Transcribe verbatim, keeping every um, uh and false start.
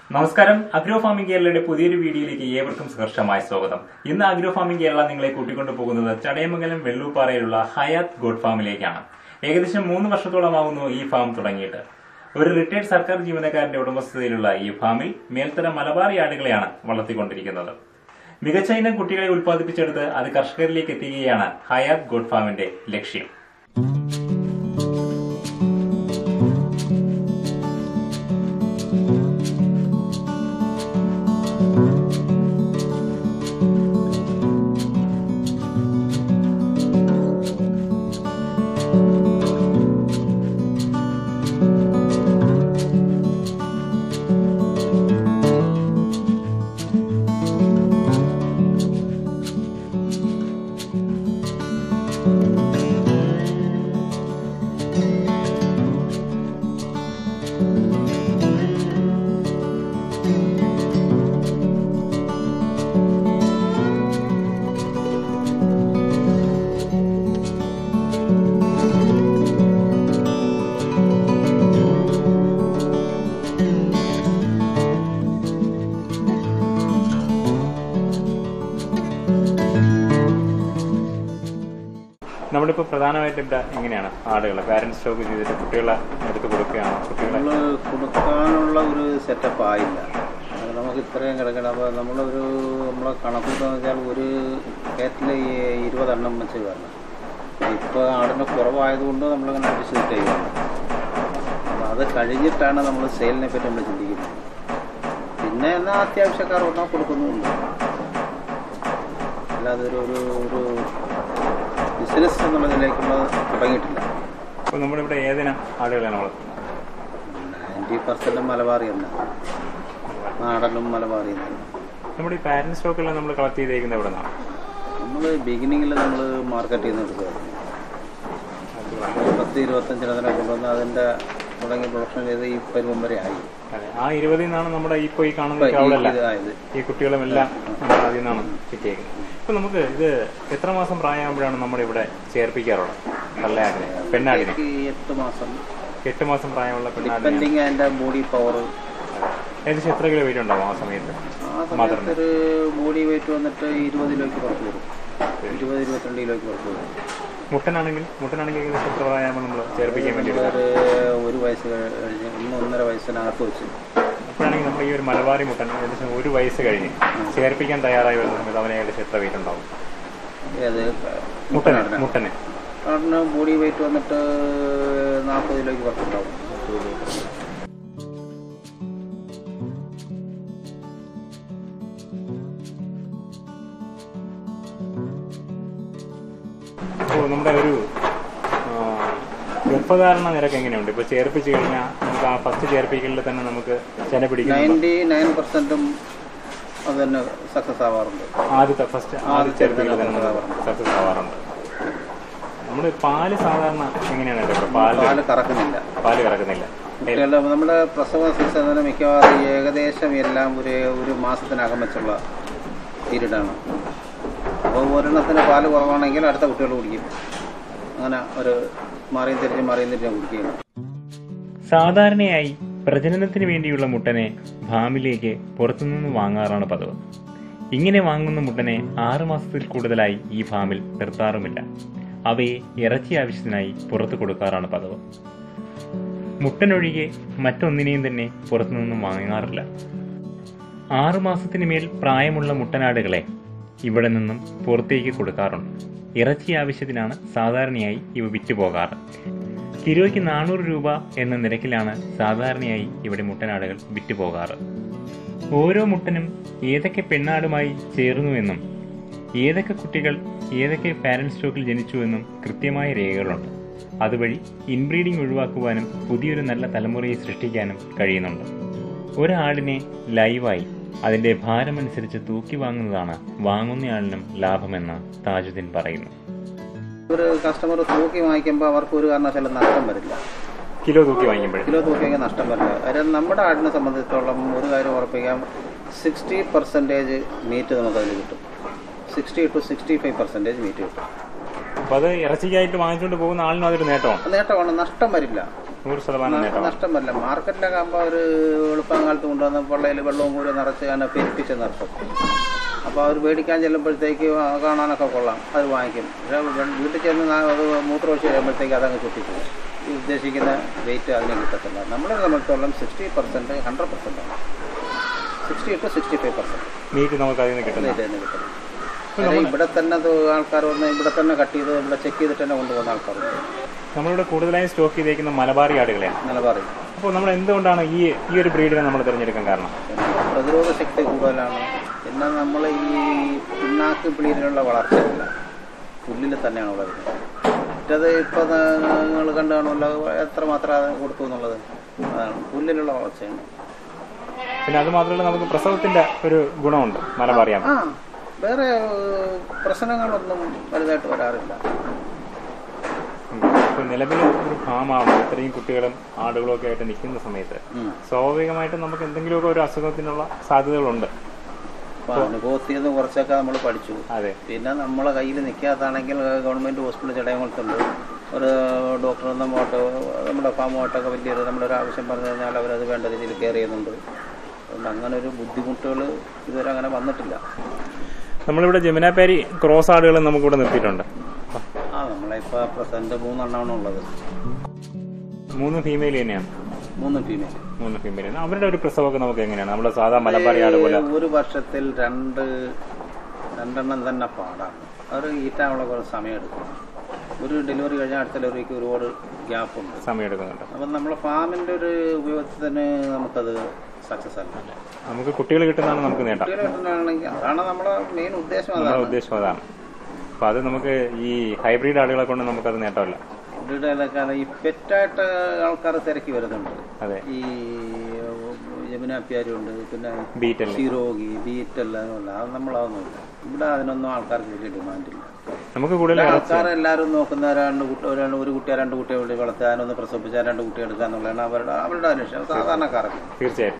നമസ്കാരം. Agro farming കേരളയുടെ പുതിയൊരു വീഡിയോയിലേക്ക് ഏവർക്കും സഹർഷമായ സ്വാഗതം. ഇന്ന് അഗ്രോ ഫാമിംഗ് കേരള നിങ്ങളെ കൂട്ടിക്കൊണ്ടു പോകുന്നത് ചടയമംഗലം വെള്ളൂപ്പാറയിലുള്ള ഹയാത്ത് ഗോഡ് ഫാമിലേക്കാണ്. ഏകദേശം മൂന്ന് വർഷത്തോളമാകുന്നു ഈ ഫാം തുടങ്ങിയിട്ട്. ഒരു റിട്ടയർഡ് സർക്കാർ ജീവനക്കാരന്റെ ഉടമസ്ഥതയിലുള്ള ഈ ഫാമിൽ മേൽത്തരം മലബാറി ആടുകളെയാണ് വളർത്തിക്കൊണ്ടിരിക്കുന്നത്. മികച്ച ഇനം കുട്ടികളെ ഉൽപ്പാദിപ്പിച്ചെടുത്ത് അത് കർഷകരിലേക്ക് എത്തിക്കുകയാണ് ഹയാത്ത് ഗോഡ് ഫാമിന്റെ ലക്ഷ്യം. നമ്മളിപ്പോൾ പ്രധാനമായിട്ട് ഇവിടെ എങ്ങനെയാണ് ആടുകളെ പാരന്റ് സ്റ്റോക്ക് ചെയ്തിട്ട് കുട്ടികളെ എടുത്ത് കൊടുക്കുകയാണ്? കുട്ടികളെ കൊടുക്കാനുള്ള ഒരു സെറ്റപ്പ് ആയില്ല. നമുക്ക് ഇത്രയും കിടക്കണം. അപ്പോൾ നമ്മളൊരു നമ്മളെ കണക്കൂട്ടെന്ന് വെച്ചാൽ ഒരു കേറ്റിൽ ഇരുപതെണ്ണം വെച്ച് വരണം. ഇപ്പോൾ ആടിന് കുറവായതുകൊണ്ട് നമ്മളിങ്ങനെ അഡ്ജസ്റ്റ് ചെയ്യുകയാണ്. അപ്പോൾ അത് കഴിഞ്ഞിട്ടാണ് നമ്മൾ സെയിലിനെ പറ്റി നമ്മൾ ചിന്തിക്കുന്നത്. പിന്നെ എന്നാൽ അത്യാവശ്യക്കാർ ഒന്നാ കൊടുക്കുന്നുമുണ്ട്. അല്ലാതെ ഒരു ഒരു ബിസിനസ് എന്നുള്ള നിലയ്ക്കുള്ള തുടങ്ങിയിട്ടില്ല. അപ്പോൾ നമ്മളിവിടെ ഏതിനും ആടുകളാണ് വളർത്തുന്നത്? നയൻറ്റി പെർസെൻറ്റും മലബാറി തന്നെ, നാടനും മലബാറി തന്നെ. നമ്മുടെ ഈ പാരന്റ് സ്റ്റോക്കെല്ലാം നമ്മൾ കളക്ട് ചെയ്തേക്കുന്നത് എവിടെ നിന്നാണ്? നമ്മൾ ബിഗിനിങ്ങിൽ നമ്മൾ മാർക്കറ്റിൽ നിന്ന് എടുക്കുകയായിരുന്നു. പത്ത് ഇരുപത്തഞ്ചിനത്തിനെ കൊണ്ടുവന്ന് അതിൻ്റെ തുടങ്ങി പ്രൊഡക്ഷൻ ചെയ്ത് ഈ പരുവം വരെ ആയി. ആ ഇരുപതിൽ നിന്നാണ് നമ്മുടെ ഇപ്പോൾ ഈ കാണുന്നത് ഈ കുട്ടികളുമെല്ലാം അതിൽ നിന്നാണ് കിട്ടിയേക്കുന്നത്. ഇപ്പൊ നമുക്ക് ഇത് എത്ര മാസം പ്രായമാകുമ്പോഴാണ് നമ്മുടെ ഇവിടെ ചേർപ്പിക്കാറുള്ളത്? കള്ളയാടിനെ, പെണ്ണാടിനെ എട്ട് മാസം എട്ട് മാസം പ്രായമുള്ള പെണ്ണാടിനെ അതിന്റെ ബോഡി പവർ ഏകദേശം എത്ര കിലോ വെയിറ്റ് ഉണ്ടാവും ആ സമയത്ത്? ഒരു ബോഡി വെയിറ്റ് വന്നിട്ട് ഇരുപത് കിലോയ്ക്ക് പുറത്ത് വരും. ഇരുപത് ഇരുപത്തിരണ്ട് കിലോയ്ക്ക് പുറത്ത് വരും. മുട്ടനാണെങ്കിൽ മുട്ടനാണെങ്കിൽ ഏകദേശം എത്ര പ്രായമാകുമ്പോൾ നമ്മൾ ചേർപ്പിക്കാൻ വേണ്ടി ഒരു വയസ്സ് കഴിഞ്ഞ് ഒന്ന് ഒന്നര വയസ്സിനകത്ത് വെച്ച് അപ്പോഴാണെങ്കിൽ നമ്മൾ ഈ ഒരു മലബാറി മുട്ടൻ ഏകദേശം ഒരു വയസ്സ് കഴിഞ്ഞ് ചേർപ്പിക്കാൻ തയ്യാറായി വരുന്ന സമയത്ത് അവന് ഏകദേശം എത്ര വെയിറ്റ് ഉണ്ടാവും? ഏത് മുട്ടന് മുട്ടന് ആടിന് ബോഡി വെയിറ്റ് വന്നിട്ട് നാൽപ്പത് കിലോയ്ക്ക് പുറത്തുണ്ടാവും. അപ്പോൾ നമ്മുടെ ഒരു ഗർഭധാരണ നിരക്ക് എങ്ങനെയുണ്ട്? ഇപ്പൊ ചേർപ്പിച്ചു കഴിഞ്ഞാൽ നമുക്ക് ആ ഫസ്റ്റ് ചേർപ്പിക്കലിൽ തന്നെ നമുക്ക് ചെന പിടിക്കും. നയൻറ്റി നയൻ പെർസെന്റും അത് തന്നെ സക്സസ് ആവാറുണ്ട്. ആദ്യത്തെ ഫസ്റ്റ് ആദ്യ ചേർപ്പിക്കൽ തന്നെ സക്സസ് ആവാറുണ്ട്. നമ്മുടെ പാല് സാധാരണ എങ്ങനെയാണ്? പാല് പാല് കറക്കുന്നില്ല പാല് കറക്കുന്നില്ല നമ്മുടെ പ്രസവ സീസൺ തന്നെ മിക്കവാറും ഏകദേശം എല്ലാം ഒരു ഒരു മാസത്തിനകം വെച്ചുള്ള പീരീഡാണ്. അപ്പോൾ ഒരെണ്ണത്തിന് പാല് കുറവാണെങ്കിൽ അടുത്ത കുട്ടികൾ കുടിക്കും. അങ്ങനെ ഒരു മാറിയും തിരിച്ചും മാറിയും തിരിച്ചും കുടിക്കുകയാണ്. സാധാരണയായി പ്രജനനത്തിന് വേണ്ടിയുള്ള മുട്ടനെ ഫാമിലേക്ക് പുറത്തുനിന്ന് വാങ്ങാറാണ് പതിവ്. ഇങ്ങനെ വാങ്ങുന്ന മുട്ടനെ ആറു മാസത്തിൽ കൂടുതലായി ഈ ഫാമിൽ നിർത്താറുമില്ല. അവയെ ഇറച്ചി ആവശ്യത്തിനായി പുറത്തു കൊടുക്കാറാണ് പതിവ്. മുട്ടനൊഴികെ മറ്റൊന്നിനെയും തന്നെ പുറത്തുനിന്നും വാങ്ങാറില്ല. ആറുമാസത്തിന് മേൽ പ്രായമുള്ള മുട്ടനാടുകളെ ഇവിടെ നിന്നും പുറത്തേക്ക് കൊടുക്കാറുണ്ട്. ഇറച്ചി ആവശ്യത്തിനാണ് സാധാരണയായി ഇവ വിറ്റുപോകാറ്. കിലോയ്ക്ക് നാനൂറ് രൂപ എന്ന നിരക്കിലാണ് സാധാരണയായി ഇവിടെ മുട്ടനാടുകൾ വിറ്റുപോകാറ്. ഓരോ മുട്ടനും ഏതൊക്കെ പെണ്ണാടുമായി ചേർന്നുവെന്നും ഏതൊക്കെ കുട്ടികൾ ഏതൊക്കെ പാരന്റ് സ്റ്റോക്കിൽ ജനിച്ചുവെന്നും കൃത്യമായ രേഖകളുണ്ട്. അതുവഴി ഇൻബ്രീഡിംഗ് ഒഴിവാക്കുവാനും പുതിയൊരു നല്ല തലമുറയെ സൃഷ്ടിക്കാനും കഴിയുന്നുണ്ട്. ഒരാടിനെ ലൈവായി അതിന്റെ ഭാരമനുസരിച്ച് തൂക്കി വാങ്ങുന്നതാണ് വാങ്ങുന്നയാളിനും ലാഭമെന്ന് താജുദ്ദീൻ പറയുന്നു. ഒരു കസ്റ്റമർ തൂക്കി വാങ്ങിക്കുമ്പോൾ അവർക്ക് ഒരു കാരണവശാലും നഷ്ടം വരില്ല. കിലോ തൂക്കി വാങ്ങിക്കുമ്പോൾ കിലോ തൂക്കി വാങ്ങിയാൽ നഷ്ടം വരില്ല. കാര്യം നമ്മുടെ ആടിനെ സംബന്ധിച്ചിടത്തോളം ഒരു കാര്യം ഉറപ്പിക്കാം, സിക്സ്റ്റി പെർസെൻറ്റേജ് മീറ്റ് നമുക്കതിൽ കിട്ടും. Sixty to sixty five percentage meat കിട്ടും. അപ്പൊ അത് ഇറച്ചിക്കായിട്ട് വാങ്ങിച്ചുകൊണ്ട് പോകുന്ന ആളിനും അതൊരു നേട്ടമാണ് നേട്ടമാണ് നഷ്ടം വരില്ല. നൂറ് ശതമാനം നേട്ടം. നഷ്ടമല്ല. മാർക്കറ്റിലൊക്കെ ആകുമ്പോൾ ഒരു എളുപ്പം കാലത്ത് കൊണ്ടുവന്ന പള്ളയിൽ വെള്ളവും കൂടി നിറച്ച് അങ്ങനെ പെരുപ്പിച്ച് നിർത്തും. അപ്പോൾ അവർ മേടിക്കാൻ ചെല്ലുമ്പോഴത്തേക്ക് കാണാനൊക്കെ കൊള്ളാം, അത് വാങ്ങിക്കും. പക്ഷേ വീട്ടിൽ ചെന്ന് അത് മൂത്രമൊഴിച്ച് കഴിയുമ്പോഴത്തേക്ക് അതങ്ങ് ചുറ്റിപ്പോകും. ഈ ഉദ്ദേശിക്കുന്ന വെയിറ്റ് അതിന് കിട്ടത്തില്ല. നമ്മളെ സംബന്ധിച്ചോളം സിക്സ്റ്റി പെർസെൻറ്റ് ഹൺഡ്രഡ് പെർസെൻ്റ് ആണ്. Sixty to sixty five percent meat നമുക്ക് അതിൽ നിന്ന് കിട്ടുന്നത്. ഇതിൽ നിന്ന് കിട്ടും. ഇവിടെ തന്നെ ആൾക്കാർ വന്ന് ഇവിടെ തന്നെ കട്ട് ചെയ്ത് ഇവിടെ ചെക്ക് ചെയ്തിട്ട് തന്നെ കൊണ്ടുപോകുന്ന ആൾക്കാരുണ്ട്. നമ്മളിവിടെ കൂടുതലായും സ്റ്റോക്ക് ചെയ്തേക്കുന്ന മലബാറി ആടുകളെയാണ്. മലബാറി. അപ്പോൾ നമ്മൾ എന്തുകൊണ്ടാണ് ഈ ഈ ഒരു ബ്രീഡിനെ നമ്മൾ തിരഞ്ഞെടുക്കാൻ കാരണം? പ്രതിരോധ ശക്തി കൂടുതലാണ്. പിന്നെ നമ്മൾ ഈ പിന്നാക്ക് പിളീരിലുള്ള വളർച്ചയില്ല, പുല്ലിൽ തന്നെയാണ് വളരുന്നത്. മറ്റത് ഇപ്പോൾ നിങ്ങൾ കണ്ടു കാണുമല്ലോ എത്രമാത്രം കൊടുത്തു എന്നുള്ളത്. അതാണ് പുല്ലിലുള്ള വളർച്ചയാണ്. പിന്നെ അത് മാത്രമല്ല നമുക്ക് പ്രസവത്തിന്റെ ഒരു ഗുണമുണ്ട് മലബാറിയാൻ. ആ വേറെ പ്രശ്നങ്ങളൊന്നും വലുതായിട്ട് വരാറില്ല. ഇപ്പൊ നിലവിൽ ഒരു ഫാമാകുമ്പോൾ ഇത്രയും കുട്ടികളും ആടുകളും ഒക്കെ ആയിട്ട് നിൽക്കുന്ന സമയത്ത് സ്വാഭാവികമായിട്ടും നമുക്ക് എന്തെങ്കിലുമൊക്കെ ഒരു അസുഖത്തിനുള്ള സാധ്യതകളുണ്ട്. അനുഭവത്തിൽ നിന്ന് കുറച്ചൊക്കെ നമ്മൾ പഠിച്ചു. അതെ. പിന്നെ നമ്മളെ കയ്യിൽ നിൽക്കാത്താണെങ്കിൽ ഗവൺമെന്റ് ഹോസ്പിറ്റൽ ചടയങ്ങൾക്കുണ്ട്. ഒരു ഡോക്ടർ നമ്മോട്ട് നമ്മുടെ ഫാമുമായിട്ടൊക്കെ വലിയൊരു നമ്മളൊരു ആവശ്യം പറഞ്ഞു കഴിഞ്ഞാൽ അവരത് വേണ്ട രീതിയിൽ കെയർ ചെയ്യുന്നുണ്ട്. അതുകൊണ്ട് അങ്ങനെ ഒരു ബുദ്ധിമുട്ടുകൾ ഇതുവരെ അങ്ങനെ വന്നിട്ടില്ല. നമ്മളിവിടെ ജമുനാപ്പേരി ക്രോസ് ആടുകൾ നമുക്കിവിടെ നിർത്തിയിട്ടുണ്ട്. ആ നമ്മളിപ്പോ പ്രസന്റ് മൂന്നെണ്ണമാണ് ഉള്ളത്. മൂന്ന് ഫീമെയിൽ തന്നെയാണ്. മൂന്ന് ഫീമെയിൽ. മൂന്ന് ഫീമെയിൽ. അവരുടെ ഒരു പ്രസവമൊക്കെ നമുക്ക് എങ്ങനെയാണ്? നമ്മുടെ സാധാ മലബാറി ആട് പോലെ ഒരു വർഷത്തിൽ രണ്ട് രണ്ടെണ്ണം തന്നെ പാടാണ്. അത് ഈറ്റാനുള്ള കുറച്ച് സമയം എടുക്കും. ഒരു ഡെലിവറി കഴിഞ്ഞാൽ അടുത്ത ഡെലിവറിക്ക് ഒരുപാട് ഗ്യാപ്പ് ഉണ്ട്, സമയം എടുക്കുന്നുണ്ട്. അപ്പം നമ്മളെ ഫാമിന്റെ ഒരു ഉപയോഗത്തിന് നമുക്കത് സക്സസ് അല്ല. നമുക്ക് കുട്ടികൾ കിട്ടുന്നതാണ് നമുക്ക് നേട്ടം. കുട്ടികൾ കിട്ടുന്നതാണെങ്കിൽ അതാണ് നമ്മുടെ മെയിൻ ഉദ്ദേശം. അതാണ് ഉദ്ദേശം അതാണ്. അപ്പൊ അത് നമുക്ക് ഈ ഹൈബ്രിഡ് ആടുകളെ കൊണ്ട് നമുക്കത് നേട്ടമല്ല. ഹൈബ്രിഡൊക്കെ ഈ പെറ്റായിട്ട് ആൾക്കാർ തിരക്കി വരുന്നുണ്ട്. അതെ. ഈ ജമുനാപ്യാരുണ്ട്, പിന്നെ ബീറ്റൽ, സിറോഗി, ബീറ്റെല്ലാം അത് നമ്മളതൊന്നുമില്ല. ഇവിടെ അതിനൊന്നും ആൾക്കാർക്ക് വലിയ ഡിമാൻഡില്ല. നമുക്ക് കൂടുതൽ ആൾക്കാർ എല്ലാവരും നോക്കുന്ന രണ്ട് കുട്ടി ഒരു കുട്ടിയെ രണ്ട് കുട്ടിയെ വളർത്തുക, അതിനൊന്ന് പ്രസവിച്ചാൽ രണ്ട് കുട്ടിയെ എടുക്കുക എന്നുള്ളതാണ് അവരുടെ അവരുടെ അന്വേഷണം. സാധാരണക്കാർക്ക് തീർച്ചയായും